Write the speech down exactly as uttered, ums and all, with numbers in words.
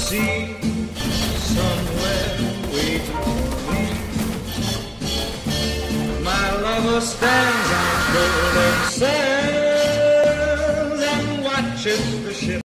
sea, somewhere waiting for me. My lover stands on golden sands and watches the ship